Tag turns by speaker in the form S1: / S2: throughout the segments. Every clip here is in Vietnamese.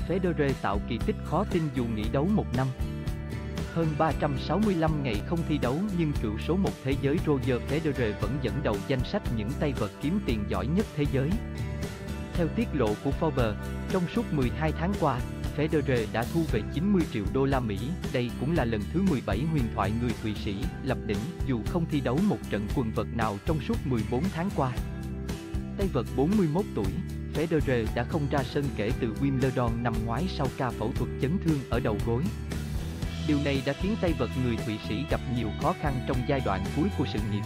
S1: Federer tạo kỳ tích khó tin dù nghỉ đấu một năm. Hơn 365 ngày không thi đấu nhưng cựu số 1 thế giới Roger Federer vẫn dẫn đầu danh sách những tay vợt kiếm tiền giỏi nhất thế giới. Theo tiết lộ của Forbes, trong suốt 12 tháng qua, Federer đã thu về 90 triệu đô la Mỹ. Đây cũng là lần thứ 17 huyền thoại người Thụy Sĩ lập đỉnh dù không thi đấu một trận quần vợt nào trong suốt 14 tháng qua. Tay vợt 41 tuổi, Federer đã không ra sân kể từ Wimbledon năm ngoái sau ca phẫu thuật chấn thương ở đầu gối. Điều này đã khiến tay vợt người Thụy Sĩ gặp nhiều khó khăn trong giai đoạn cuối của sự nghiệp.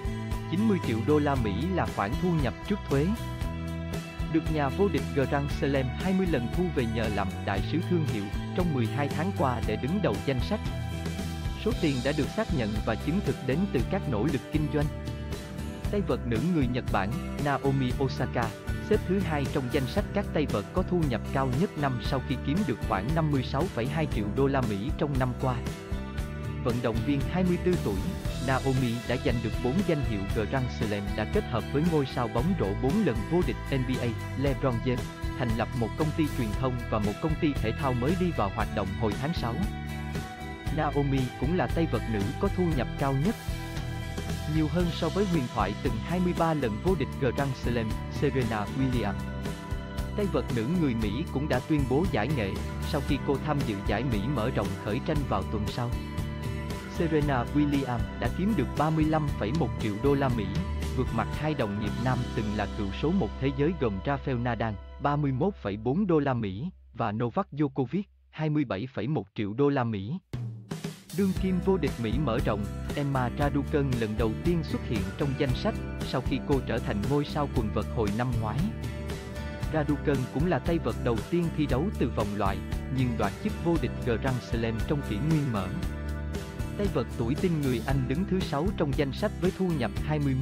S1: 90 triệu đô la Mỹ là khoản thu nhập trước thuế. Được nhà vô địch Grand Slam 20 lần thu về nhờ làm đại sứ thương hiệu trong 12 tháng qua để đứng đầu danh sách. Số tiền đã được xác nhận và chứng thực đến từ các nỗ lực kinh doanh. Tay vợt nữ người Nhật Bản, Naomi Osaka, xếp thứ 2 trong danh sách các tay vợt có thu nhập cao nhất năm sau khi kiếm được khoảng 56,2 triệu đô la Mỹ trong năm qua. Vận động viên 24 tuổi, Naomi đã giành được 4 danh hiệu Grand Slam, đã kết hợp với ngôi sao bóng rổ 4 lần vô địch NBA, LeBron James, thành lập một công ty truyền thông và một công ty thể thao mới đi vào hoạt động hồi tháng 6. Naomi cũng là tay vợt nữ có thu nhập cao nhất, nhiều hơn so với huyền thoại từng 23 lần vô địch Grand Slam, Serena Williams. Tay vợt nữ người Mỹ cũng đã tuyên bố giải nghệ sau khi cô tham dự giải Mỹ mở rộng khởi tranh vào tuần sau. Serena Williams đã kiếm được 35,1 triệu đô la Mỹ, vượt mặt hai đồng nghiệp nam từng là cựu số 1 thế giới gồm Rafael Nadal, 31,4 đô la Mỹ, và Novak Djokovic, 27,1 triệu đô la Mỹ. Đương kim vô địch Mỹ mở rộng, Emma Raducanu lần đầu tiên xuất hiện trong danh sách sau khi cô trở thành ngôi sao quần vợt hồi năm ngoái. Raducanu cũng là tay vợt đầu tiên thi đấu từ vòng loại, nhưng đoạt chức vô địch Grand Slam trong kỷ nguyên mở. Tay vợt tuổi teen người Anh đứng thứ 6 trong danh sách với thu nhập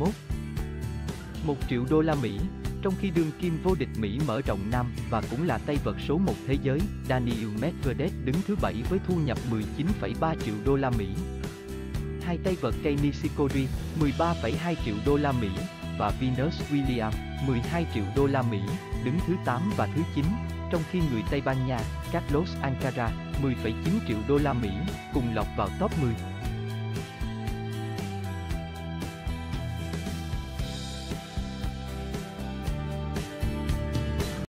S1: 21,1 triệu đô la Mỹ, trong khi đương kim vô địch Mỹ mở rộng nam và cũng là tay vợt số 1 thế giới, Daniil Medvedev đứng thứ 7 với thu nhập 19,3 triệu đô la Mỹ. Hai tay vợt Kei Nishikori, 13,2 triệu đô la Mỹ, và Venus Williams, 12 triệu đô la Mỹ, đứng thứ 8 và thứ 9, trong khi người Tây Ban Nha, Carlos Alcaraz, 10,9 triệu đô la Mỹ, cùng lọt vào top 10.